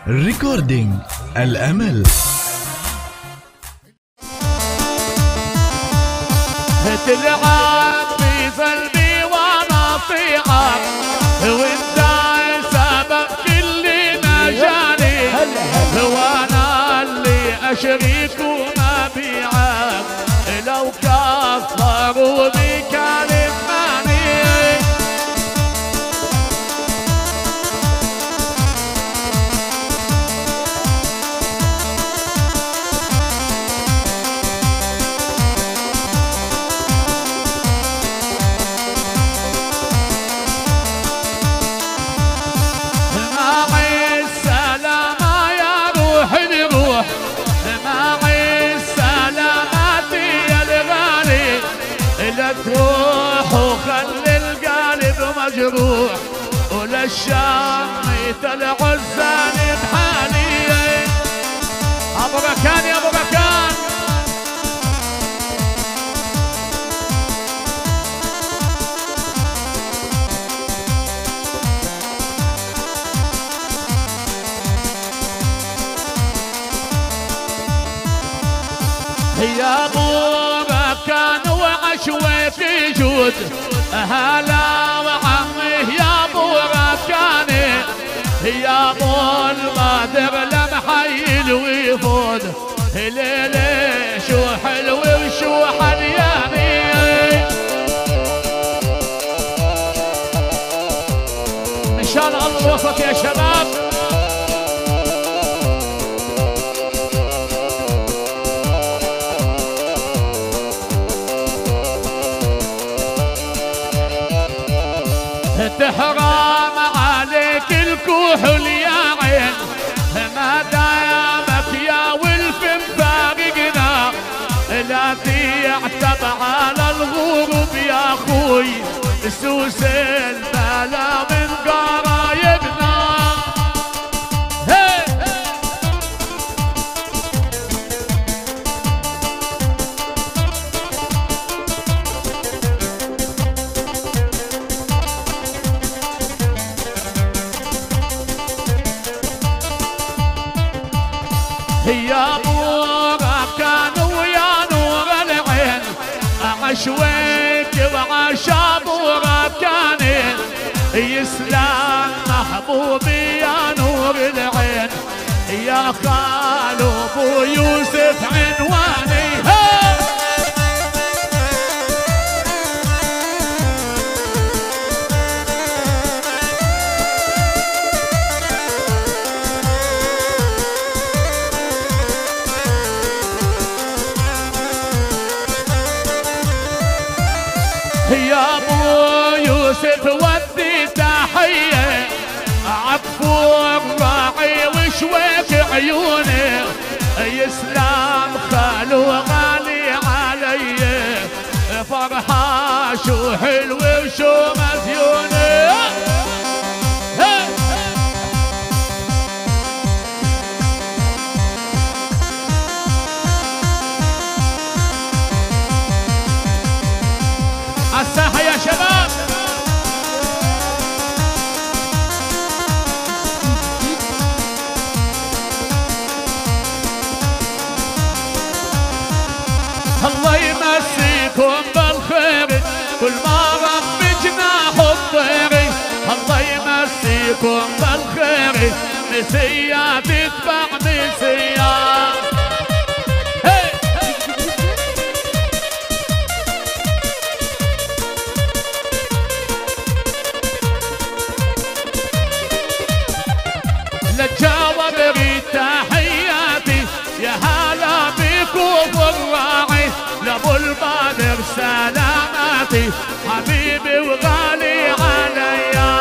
ريكوردينج الأمل. تلعب في قلبي وانا اطيعك وانت سبب كل مجالي وانا اللي اشريك وما بيعك لو كفروا بكلماني. تروح وخلي القلب مجروح وللشام يطلع الزاني بحالي. ابو ركان يا ابو ركان يا ابو ركان وعشوة جود هلا وعمي يا ابو ركاني يا ابو البدر لمحيل ويفود ليلي شو حلو وشو حلياني. ان شاء الله الله وفق يا شباب. تحرام عليك الكحل يا عين ما دامك يا ولف مفارقنا لا تعتب على الغروب يا اخوي سوس البلا من قرايبنا. يا ابو ركان ويا نور العين عشويك وعاش ابو ركان يسلم محبوبي يا نور العين يا خالو ابو يوسف عنواني. يا ابو يوسف ودي تحيه عفور راعي وشويك عيوني يسلم خالو غالي علي فرحه شو حلو وشو مزيوني. الساحة يا شباب. الله يمسيكم بالخير كل ما رب جناح الطير الله يمسيكم بالخير مسيا تتبع مسيا. للجواب اريد تحياتي يا هلا بكم الراعي لابو البدر سلاماتي حبيبي وغالي عليا.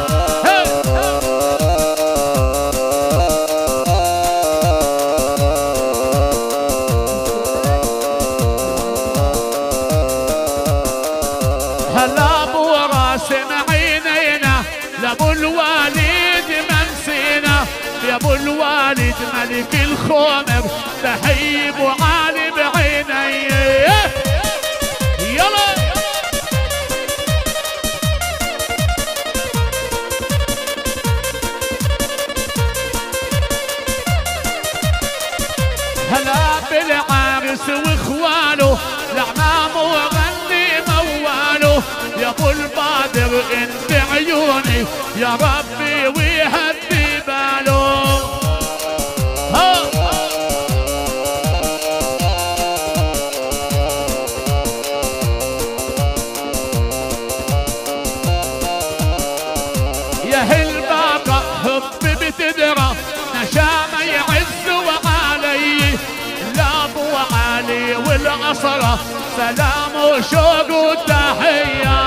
هلا ابو راسم عينينا لابو الوالد منسينا يا ابو الوالد ملك الخمر تحيي ابو علي بعيني. يلا العرس واخواله العمام وغني مواله يا ابو البادر انت عيوني يا ربي ويهدي باله. يا هالباقة حب بتدرى نشامة يعز وعلي لابو علي والأصرة سلام وشوق وتحية.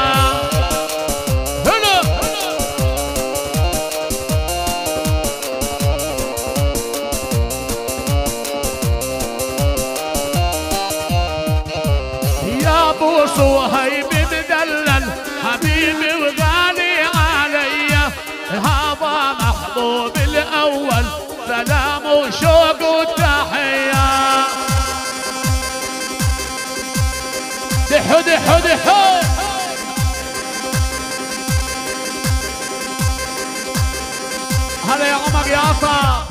يا ابو صهيب مدلل حبيبي وغالي علي هذا محبوب الاول سلام وشوق وتحيه. دحو دحو دحو هلا يا عمر يا عطا.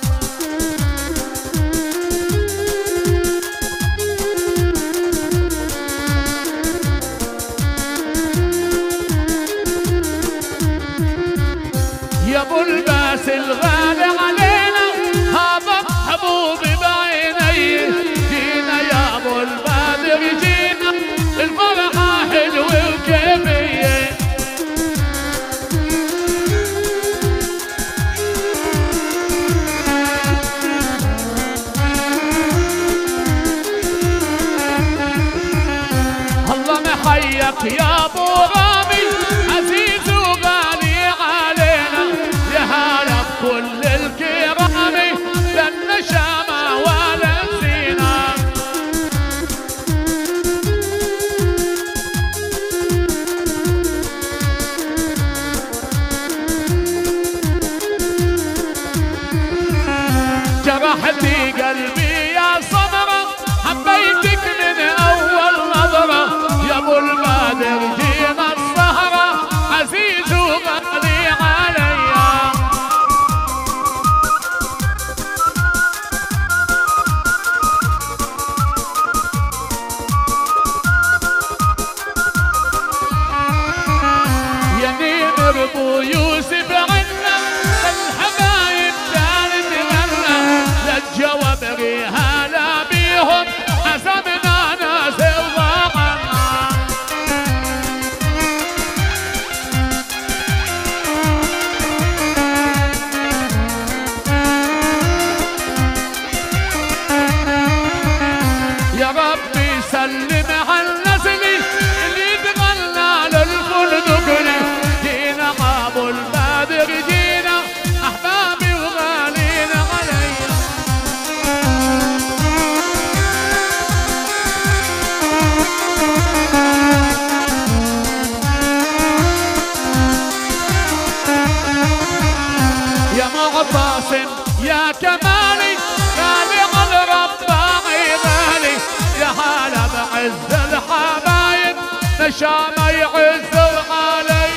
يا ابو الباس الغالي علينا هذا حبوبي بعيني جينا يا ابو البادر جينا الفرحة حلوة وكيفية. الله محيك يا ابو رامي عزيز وغالي علينا يا هلا بكل الكرام للنشامة ولا نسينا. جرحتي قلبي يا صبرة حبيتك من أول نظرة يا ابو البادر جينا السهرة عزيز وغالي عليا. يا نيمر ابو يوسف عنا الحبايب ثالث غنى للجواب هلا بيهم حسبنا ناس وضاعنا. يا ربي سلم على النسل اللي تغنى للفندقني جينا ابو البادر جينا احبابي وغالين علي. يا معتصم يا كمالي غالي على رباعي غالي يا هلا بعز الحبايب نشامة يعز علي.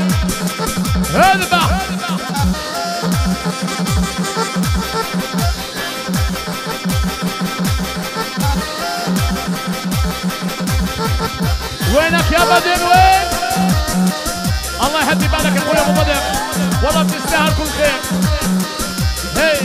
اذبح وينك يا بدر وين؟ الله يهدي بالك اخوي ابو بدر والله بتستاهل كل خير. هي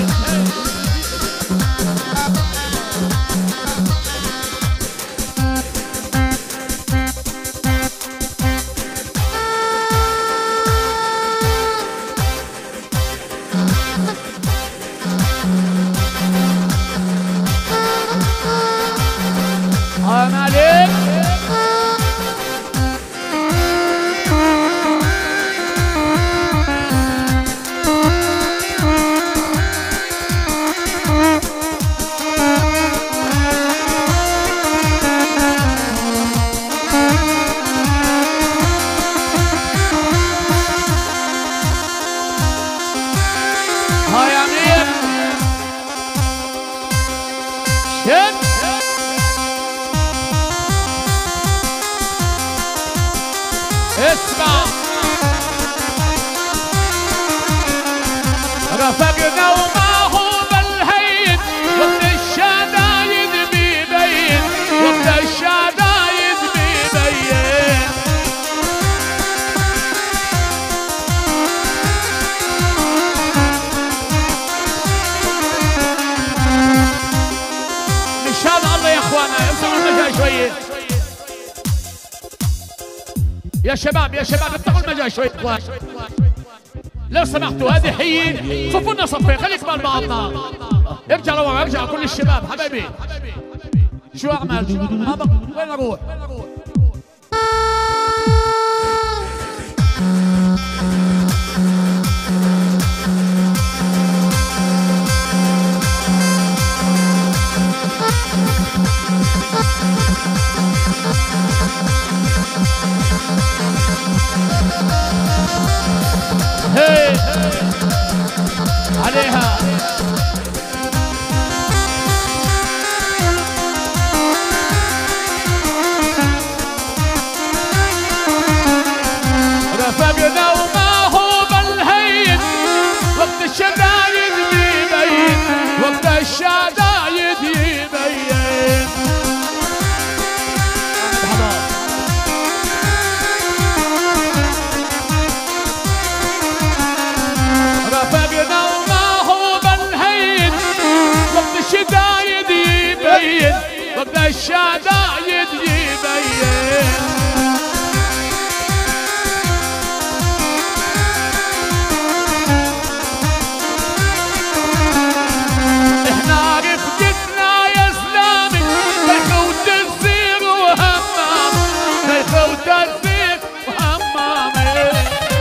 حرام عليك. هاي يا شباب يا شباب افتحوا المجال شوي. لو سمحتوا هذه حية، صفوا لنا صفين، خليك مال بعضنا. ارجع لورا، ارجع كل الشباب حبايبي. شو اعمل؟ وين اروح؟ هي عليها رفقنا وما هو بالهين، وقت الشدايد يبين، وقت الشدايد يبين. رفقنا وما هو بالهين، وقت الشدايد يبين، وقت الشدايد يبين. احنا رفقتنا يا سلامي، ما يفوت الزير وهمام، ما يفوت الزير وهمامي.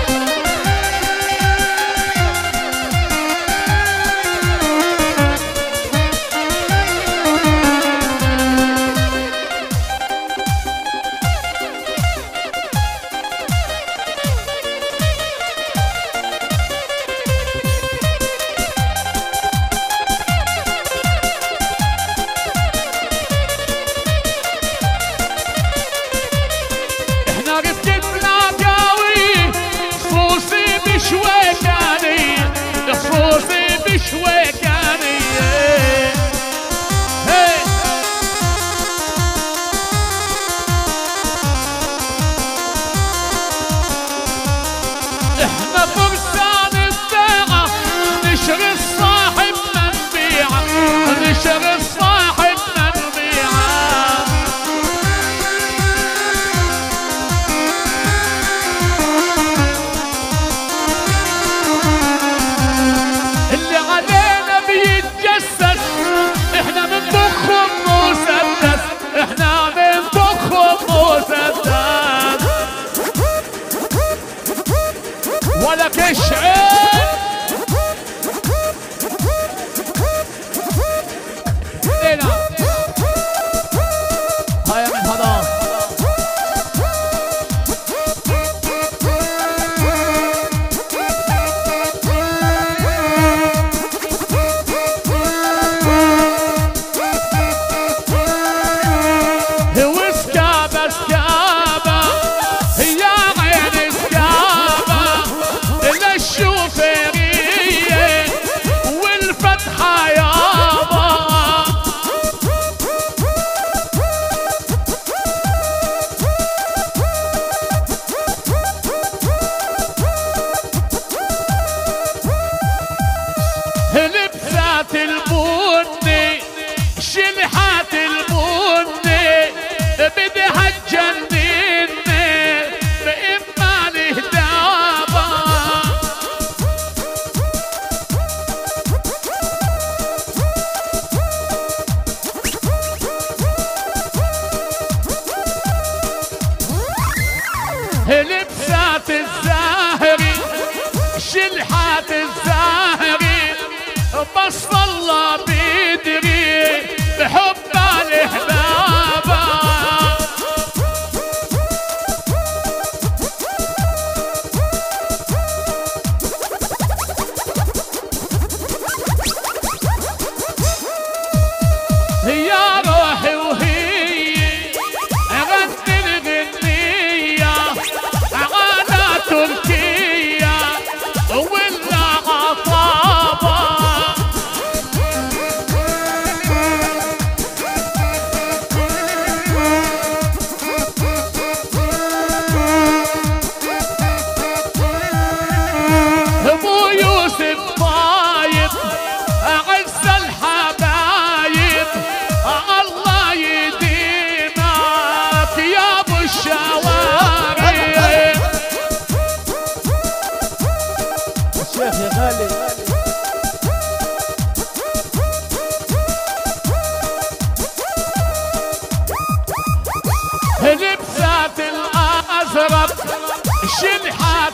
احنا فرسان الساعة، نشر الصاحب منبيعة، نشر الصاحب منبيعة. اللي علينا بيتجسس، احنا بنطخهم مسدس، احنا بنطخهم مسدس. ولك الشعير لينا هيا من هذا. هو سكابة سكابة يا عين سكابة، الشوفيرية والفتحة يابا. لبسات البني، شلحات البني، بدها تجنني بإما الهدابة. لبسات الزاهري، شلحات الزاهري، بس الله بيدري بحب الهدابة. يا روحي وهي غني الغنية على تركيا ولا عطابة.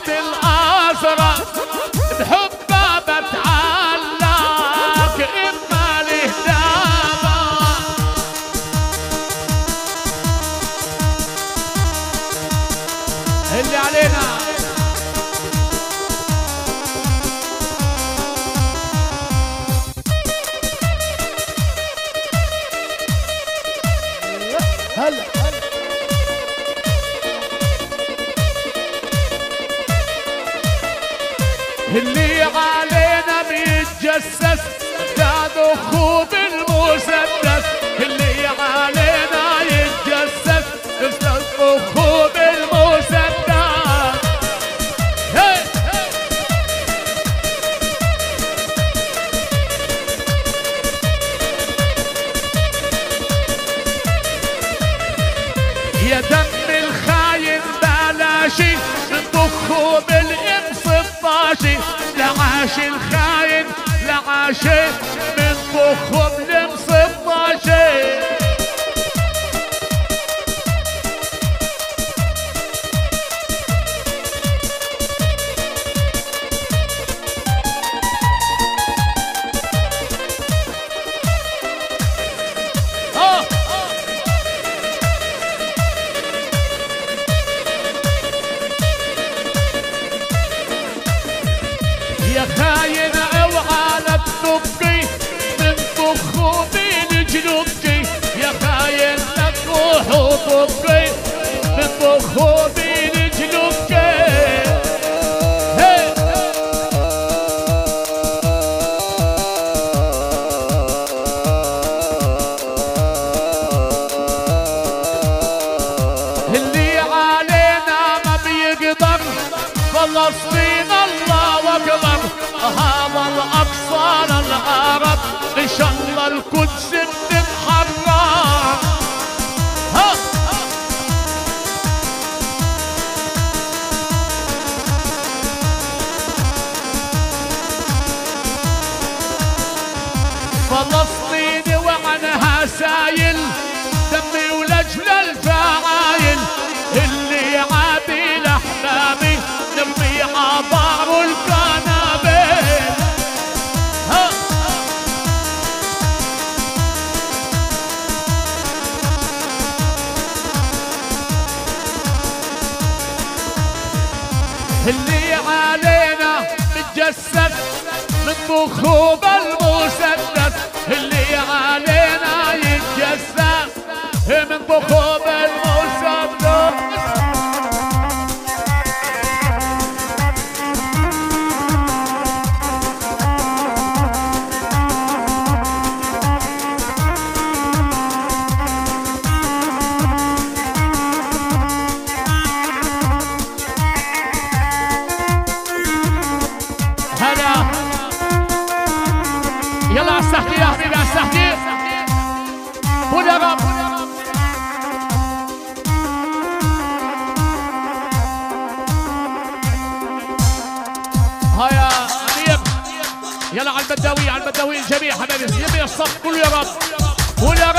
العهد الازرق بحبه بتعلق اما الهدامه. اللي علينا هلا اللي علينا بيتجسس زاد خوب المسدس. اللي علينا يتجسس زاد خوب المسدس. يا دم الخاين بلاشي نطخه بالام 16. لعاش الخاين لعاشي من طخه بالام 16. يا خاين اوعى لا تبقي من طخه بين جنوبكي. يا خاين لا تروح وتبقي من طخه بين جنوبكي. اللي علينا ما بيقدر فلسطين الله اكبر. هذا الاقصى للعرب ان شاء الله القدس بتتحرر. فلسطين وعنها سايل دمي ولجل الفعايل. اللي عادي لاحبابي نرمي عبار القنابل. اللي علينا بتجسد من طخوب المسدس. اللي علينا يتجسد من طخوب المسدس. هلا يلا على السحتي يا حبيبي على السحتي. قول يا رب. هيا امير يلا على البداوي على البداوي الجميع حبايبي. يبي الصف قولوا يا رب. قول يا رب.